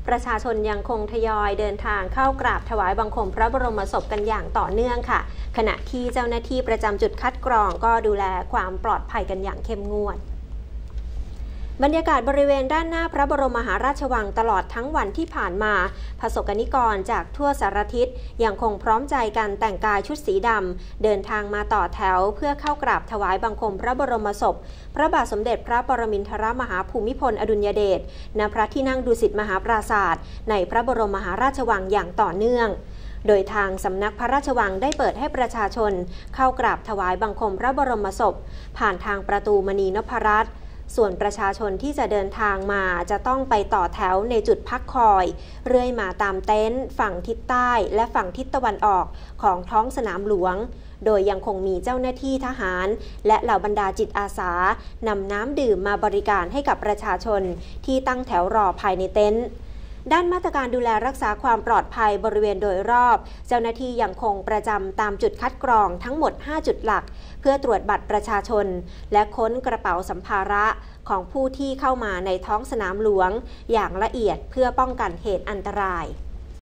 ประชาชนยังคงทยอยเดินทางเข้ากราบถวายบังคมพระบรมศพกันอย่างต่อเนื่องค่ะขณะที่เจ้าหน้าที่ประจำจุดคัดกรองก็ดูแลความปลอดภัยกันอย่างเข้มงวดบรรยากาศบริเวณด้านหน้าพระบรมมหาราชวังตลอดทั้งวันที่ผ่านมาประสบนิกรจากทั่วสารทิศยังคงพร้อมใจกันแต่งกายชุดสีดำเดินทางมาต่อแถวเพื่อเข้ากราบถวายบังคมพระบรมศพพระบาทสมเด็จพระปรมินทรมหาภูมิพลอดุลยเดชณพระที่นั่งดุสิตมหาปราสาทในพระบรมมหาราชวังอย่างต่อเนื่องโดยทางสำนักพระราชวังได้เปิดให้ประชาชนเข้ากราบถวายบังคมพระบรมศพผ่านทางประตูมณีนพรัตน์ส่วนประชาชนที่จะเดินทางมาจะต้องไปต่อแถวในจุดพักคอยเรื่อยมาตามเต็นท์ฝั่งทิศใต้และฝั่งทิศตะวันออกของท้องสนามหลวงโดยยังคงมีเจ้าหน้าที่ทหารและเหล่าบรรดาจิตอาสานำน้ำดื่มมาบริการให้กับประชาชนที่ตั้งแถวรอภายในเต็นท์ด้านมาตรการดูแลรักษาความปลอดภัยบริเวณโดยรอบเจ้าหน้าที่ยังคงประจำตามจุดคัดกรองทั้งหมด5จุดหลักเพื่อตรวจบัตรประชาชนและค้นกระเป๋าสัมภาระของผู้ที่เข้ามาในท้องสนามหลวงอย่างละเอียดเพื่อป้องกันเหตุอันตราย